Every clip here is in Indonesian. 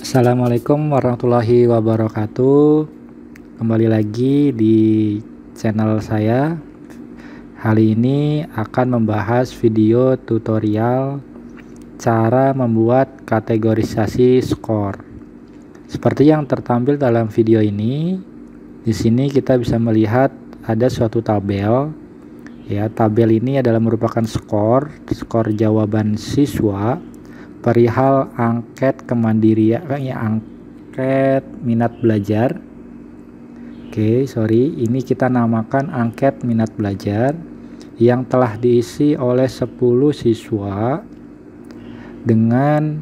Assalamualaikum warahmatullahi wabarakatuh. Kembali lagi di channel saya. Kali ini akan membahas video tutorial cara membuat kategorisasi skor. Seperti yang tertampil dalam video ini, di sini kita bisa melihat ada suatu tabel. Ya, tabel ini adalah merupakan skor jawaban siswa perihal angket kemandirian, angket minat belajar. Ini kita namakan angket minat belajar yang telah diisi oleh 10 siswa dengan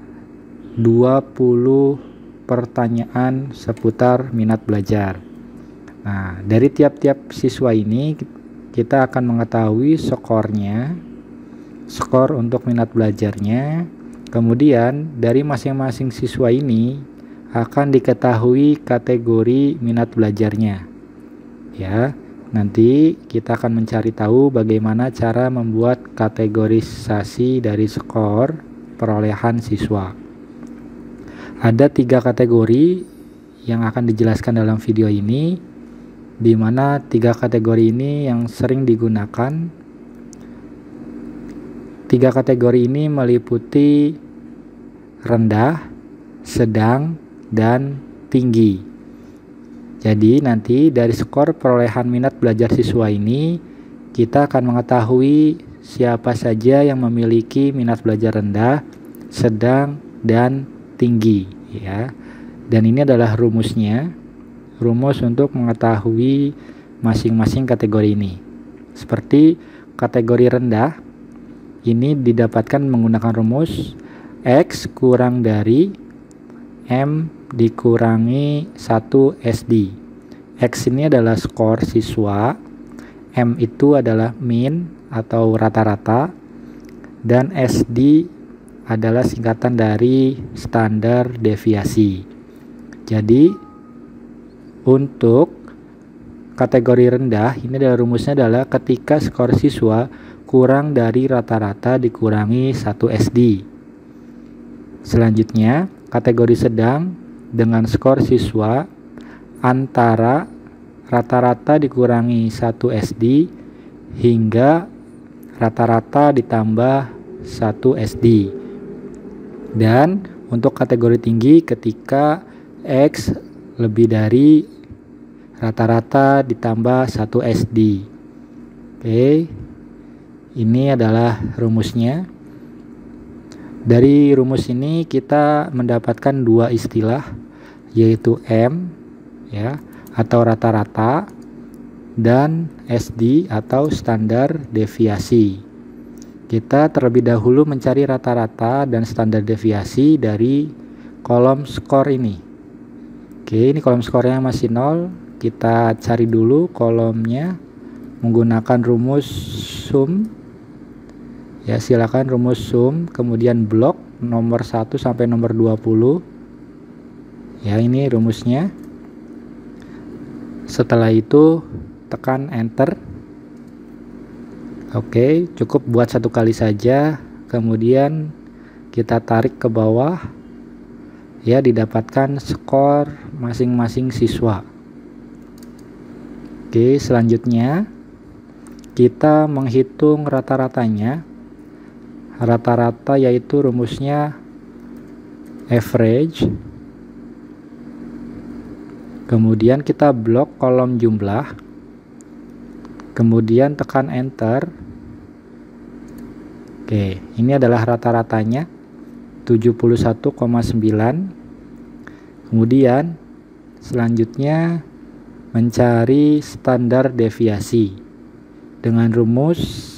20 pertanyaan seputar minat belajar. Nah, dari tiap-tiap siswa ini kita akan mengetahui skornya, skor untuk minat belajarnya. Kemudian dari masing-masing siswa ini akan diketahui kategori minat belajarnya. Ya, nanti kita akan mencari tahu bagaimana cara membuat kategorisasi dari skor perolehan siswa. Ada 3 kategori yang akan dijelaskan dalam video ini, di mana 3 kategori ini yang sering digunakan. 3 kategori ini meliputi rendah, sedang, dan tinggi. Jadi nanti dari skor perolehan minat belajar siswa ini kita akan mengetahui siapa saja yang memiliki minat belajar rendah, sedang, dan tinggi, ya. Dan ini adalah rumusnya, rumus untuk mengetahui masing-masing kategori ini. Seperti kategori rendah, ini didapatkan menggunakan rumus X kurang dari M dikurangi 1 SD. X ini adalah skor siswa, M itu adalah min atau rata-rata, dan SD adalah singkatan dari standar deviasi. Jadi untuk kategori rendah, ini adalah rumusnya adalah ketika skor siswa kurang dari rata-rata dikurangi 1 SD. Selanjutnya, kategori sedang dengan skor siswa antara rata-rata dikurangi 1 SD hingga rata-rata ditambah 1 SD. Dan untuk kategori tinggi ketika X lebih dari rata-rata ditambah 1 SD. Ini adalah rumusnya. Dari rumus ini kita mendapatkan 2 istilah, yaitu M, ya, atau rata-rata, dan SD atau standar deviasi. Kita terlebih dahulu mencari rata-rata dan standar deviasi dari kolom skor ini. Ini kolom skornya masih 0. Kita cari dulu kolomnya menggunakan rumus sum. Ya, silakan rumus sum, kemudian blok nomor 1 sampai nomor 20. Ya, ini rumusnya. Setelah itu tekan enter. Cukup buat 1 kali saja. Kemudian kita tarik ke bawah. Ya, didapatkan skor masing-masing siswa. Selanjutnya kita menghitung rata-ratanya. Rata-rata yaitu rumusnya average. Kemudian kita blok kolom jumlah. Kemudian tekan enter. Ini adalah rata-ratanya 71,9. Kemudian selanjutnya mencari standar deviasi dengan rumus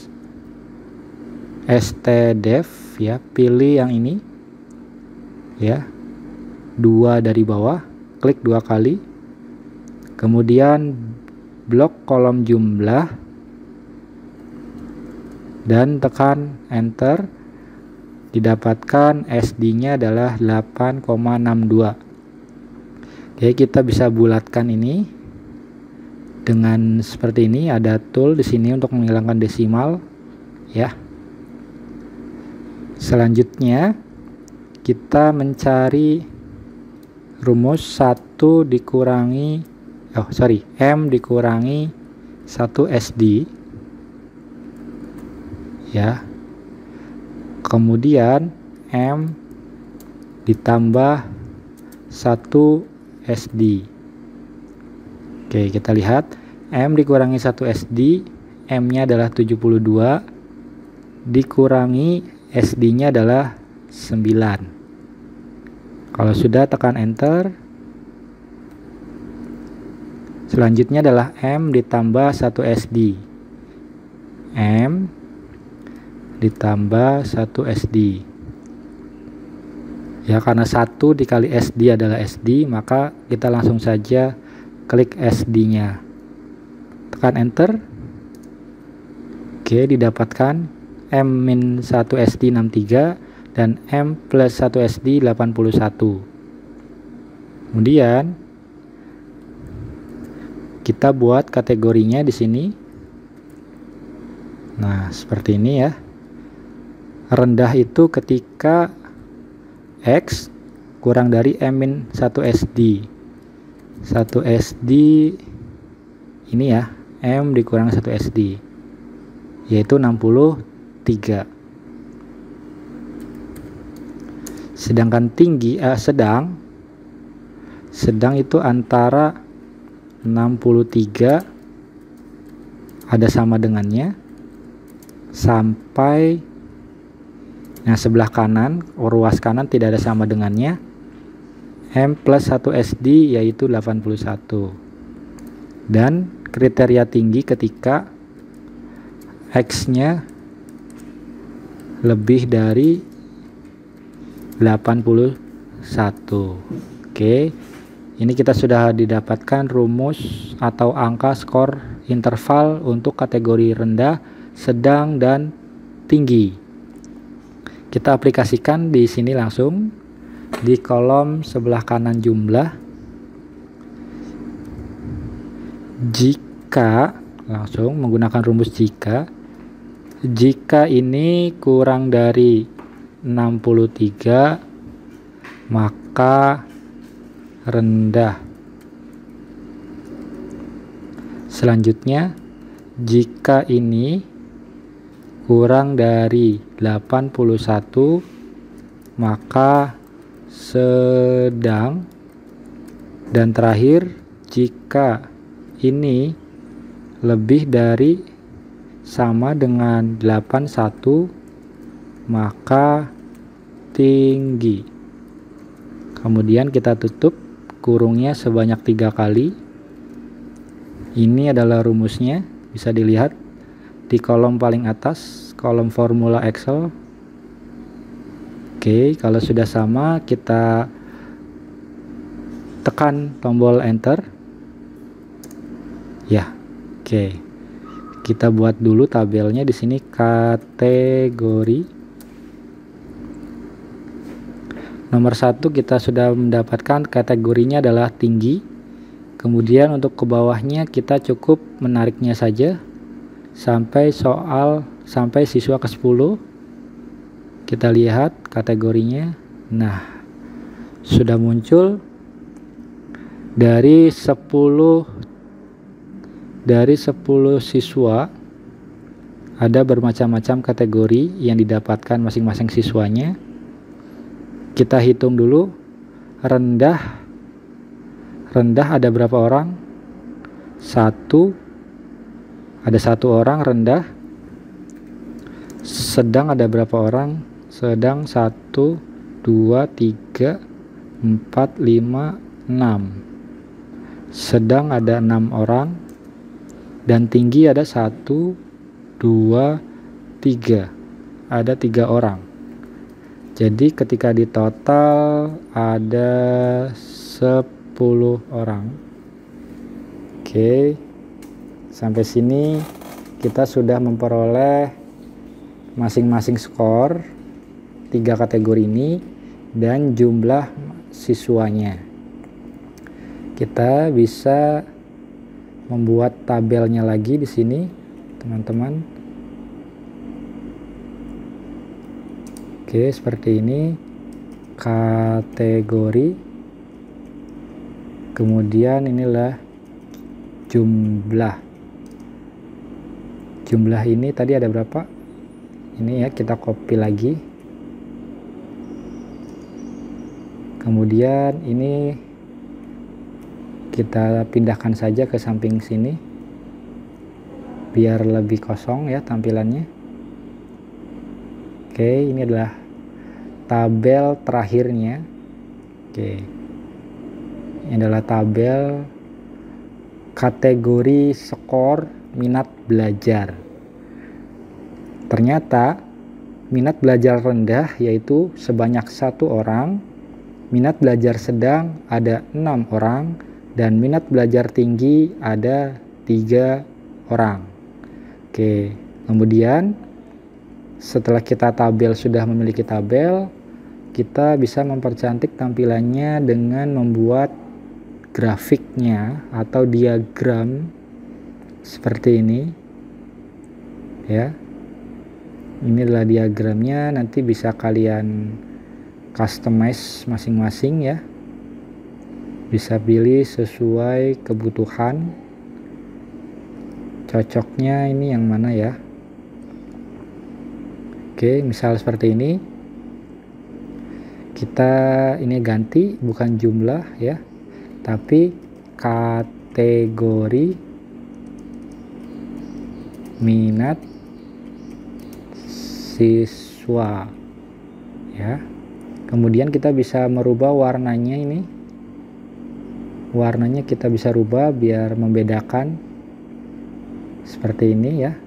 stdef, ya, pilih yang ini, ya, 2 dari bawah, klik 2 kali, kemudian blok kolom jumlah dan tekan enter. Didapatkan SD-nya adalah 8,62. Kita bisa bulatkan ini dengan seperti ini. Ada tool di sini untuk menghilangkan desimal, ya. Selanjutnya kita mencari rumus 1 dikurangi M dikurangi 1 SD ya. Kemudian M ditambah 1 SD. Oke, kita lihat M dikurangi 1 SD, M-nya adalah 72, dikurangi SD-nya adalah 9. Kalau sudah, tekan enter. Selanjutnya adalah M ditambah 1 SD. M ditambah 1 SD. Ya, karena 1 dikali SD adalah SD, maka kita langsung saja klik SD-nya. Tekan enter. Oke, didapatkan M-1 SD 63 dan M plus 1 SD 81. Kemudian kita buat kategorinya di sini. Nah, seperti ini ya. Rendah itu ketika X kurang dari M-1 SD. 1 SD ini ya, M dikurang 1 SD, yaitu 63. Sedangkan sedang itu antara 63 ada sama dengannya sampai yang sebelah kanan, ruas kanan tidak ada sama dengannya, M plus 1 SD yaitu 81. Dan kriteria tinggi ketika X-nya lebih dari 81. Oke, ini kita sudah didapatkan rumus atau angka skor interval untuk kategori rendah, sedang, dan tinggi. Kita aplikasikan di sini langsung di kolom sebelah kanan jumlah. Jika langsung menggunakan rumus jika ini kurang dari 63 maka rendah. Selanjutnya, jika ini kurang dari 81 maka sedang. Dan terakhir, jika ini lebih dari sama dengan 81 maka tinggi. Kemudian kita tutup kurungnya sebanyak 3 kali. Ini adalah rumusnya, bisa dilihat di kolom paling atas, kolom formula Excel. Oke, kalau sudah sama kita tekan tombol enter. Ya, oke. Kita buat dulu tabelnya di sini, kategori. Nomor 1 kita sudah mendapatkan kategorinya adalah tinggi. Kemudian untuk ke bawahnya kita cukup menariknya saja sampai siswa ke-10. Kita lihat kategorinya. Nah, sudah muncul dari 10 siswa ada bermacam-macam kategori yang didapatkan masing-masing siswanya. Kita hitung dulu. Rendah ada berapa orang? 1. Ada 1 orang rendah. Sedang ada berapa orang? Sedang 1, 2, 3, 4, 5, 6. Sedang ada 6 orang. Dan tinggi ada 1, 2, 3. Ada 3 orang. Jadi ketika di total ada 10 orang. Oke, sampai sini kita sudah memperoleh masing-masing skor 3 kategori ini dan jumlah siswanya. Kita bisa membuat tabelnya lagi di sini, teman-teman. Oke, seperti ini kategori. Kemudian inilah jumlah ini tadi ada berapa, ini ya, kita copy lagi. Kemudian ini kita pindahkan saja ke samping sini biar lebih kosong ya tampilannya. Oke, ini adalah tabel terakhirnya. Oke, ini adalah tabel kategori skor minat belajar. Ternyata minat belajar rendah yaitu sebanyak 1 orang, minat belajar sedang ada 6 orang, dan minat belajar tinggi ada 3 orang. Oke, kemudian setelah kita sudah memiliki tabel, kita bisa mempercantik tampilannya dengan membuat grafiknya atau diagram seperti ini ya. Ini adalah diagramnya, nanti bisa kalian customize masing-masing ya, bisa pilih sesuai kebutuhan, cocoknya ini yang mana ya. Oke, misal seperti ini, kita ini ganti bukan jumlah ya, tapi kategori minat siswa ya. Kemudian kita bisa merubah warnanya, ini warnanya kita bisa rubah biar membedakan seperti ini ya.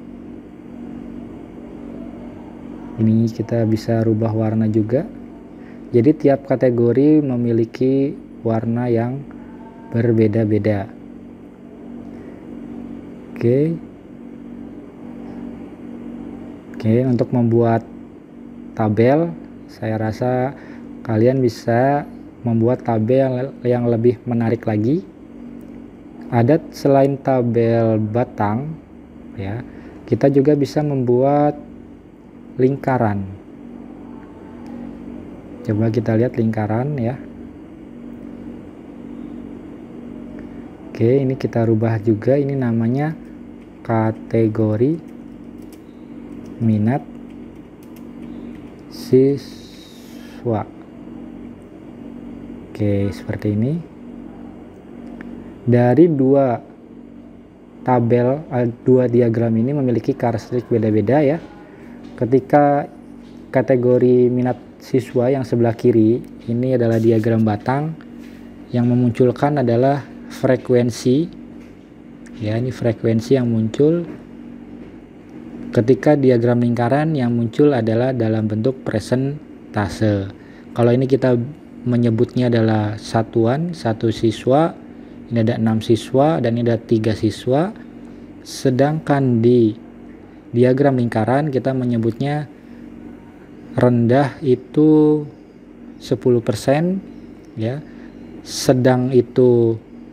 Ini kita bisa rubah warna juga. Jadi tiap kategori memiliki warna yang berbeda-beda. Oke, untuk membuat tabel, saya rasa kalian bisa membuat tabel yang lebih menarik lagi. Ada selain tabel batang ya, kita juga bisa membuat lingkaran. Coba kita lihat lingkaran ya. Oke, ini kita rubah juga, ini namanya kategori minat siswa. Oke, seperti ini. Dari dua diagram ini memiliki karakteristik beda-beda ya. Ketika kategori minat siswa yang sebelah kiri ini adalah diagram batang, yang memunculkan adalah frekuensi ya, ini frekuensi yang muncul. Ketika diagram lingkaran yang muncul adalah dalam bentuk persentase. Kalau ini kita menyebutnya adalah satuan, 1 siswa, ini ada 6 siswa, dan ini ada 3 siswa. Sedangkan di diagram lingkaran kita menyebutnya rendah itu 10% ya, sedang itu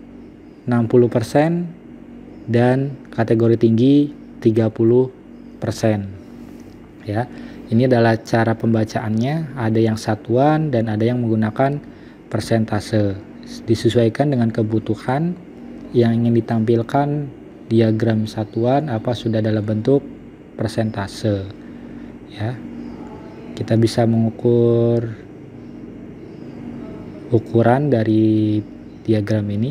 60%, dan kategori tinggi 30% ya. Ini adalah cara pembacaannya, ada yang satuan dan ada yang menggunakan persentase. Disesuaikan dengan kebutuhan yang ingin ditampilkan diagram satuan apa sudah dalam bentuk persentase ya. Kita bisa mengukur ukuran dari diagram ini.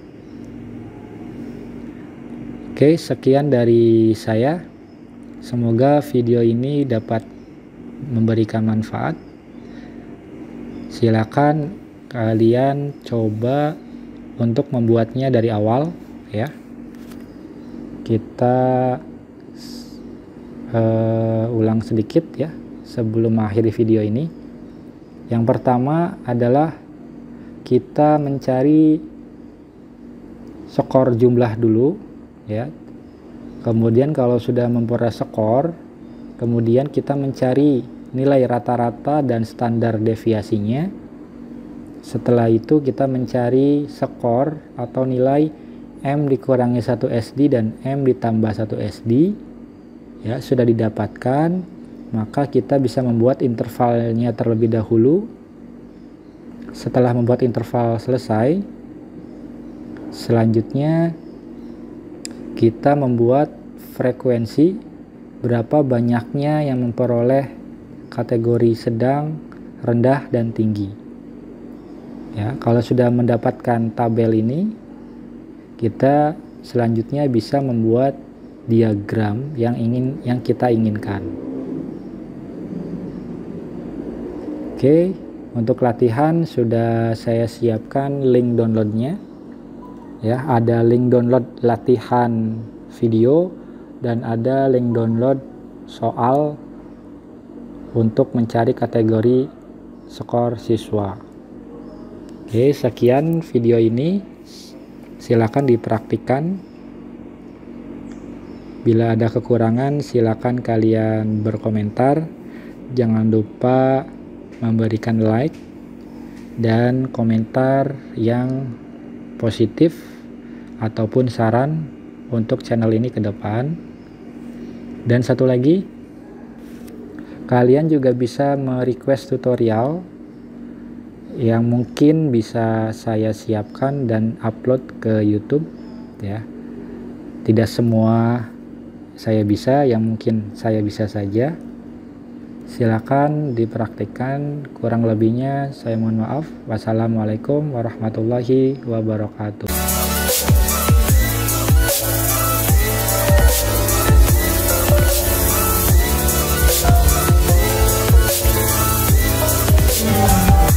Oke, sekian dari saya. Semoga video ini dapat memberikan manfaat. Silakan kalian coba untuk membuatnya dari awal ya. Kita ulang sedikit ya sebelum mengakhiri video ini. Yang pertama adalah kita mencari skor jumlah dulu ya. Kemudian kalau sudah memperoleh skor, kemudian kita mencari nilai rata-rata dan standar deviasinya. Setelah itu kita mencari skor atau nilai M dikurangi 1 SD dan M ditambah 1 SD ya. Sudah didapatkan, maka kita bisa membuat intervalnya terlebih dahulu. Setelah membuat interval selesai, Selanjutnya kita membuat frekuensi berapa banyaknya yang memperoleh kategori sedang, rendah, dan tinggi. Ya, kalau sudah mendapatkan tabel ini, kita selanjutnya bisa membuat diagram yang kita inginkan. Oke, untuk latihan sudah saya siapkan link downloadnya. Ya, ada link download latihan video dan ada link download soal untuk mencari kategori skor siswa. Oke, sekian video ini. Silakan dipraktikkan. Bila ada kekurangan, silakan kalian berkomentar. Jangan lupa memberikan like dan komentar yang positif ataupun saran untuk channel ini ke depan. Dan satu lagi, kalian juga bisa merequest tutorial yang mungkin bisa saya siapkan dan upload ke YouTube ya. Tidak semua saya bisa, yang mungkin saya bisa saja. Silakan dipraktikkan, kurang lebihnya saya mohon maaf. Wassalamualaikum warahmatullahi wabarakatuh.